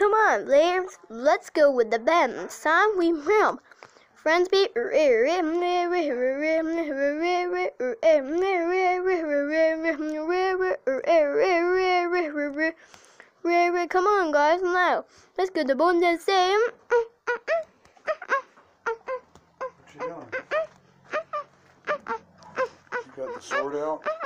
come on, let's go with the band. It's time we realm. Friends be come on, guys, now let's go to Bond and say. What you doing? You got the sword out?